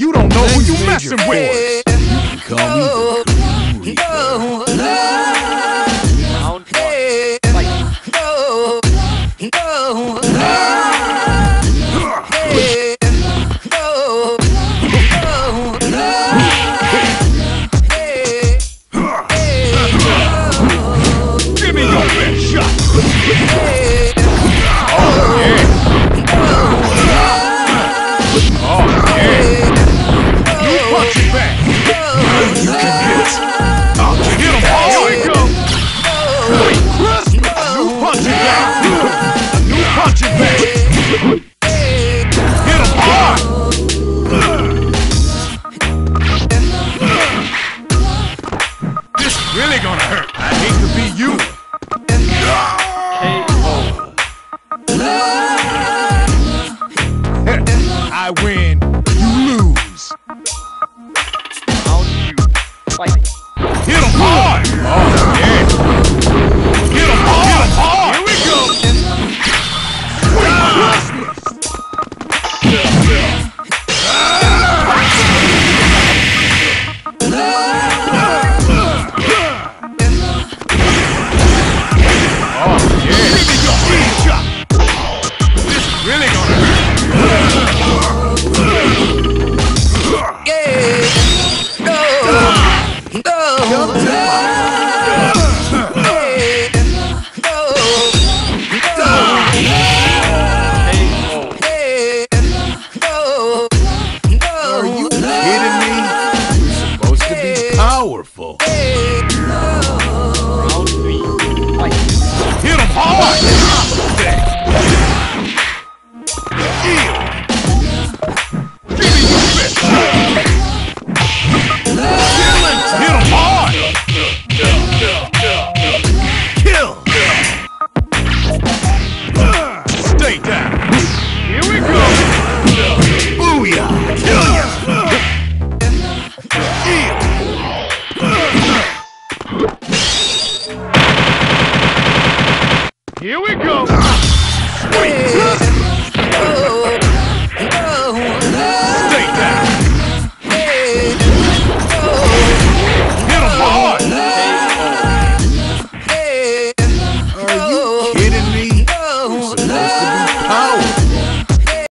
You don't know who you messing with. You can call me the Grim Reaper. Round one. Fight. Give me your best shot. You punch it back. You can hit. I'll get him. Here we go. New punching back. New punching back. Hit him hard. This is really gonna hurt. I hate to be you. I win. You lose. Round two. Fight. Hit him hard! Oh, yeah! Hit him hard! Hit him hard! Here we go! Oh, yeah! Give me your heat shot! This is really gonna hurt! Are you kidding me? You're supposed to be powerful. Round three. Fight. Hit him hard! Give me your best shot! Hit him hard! Kill! Stay down! Here we go! Booyah! Kill ya! Here we go! Sweet!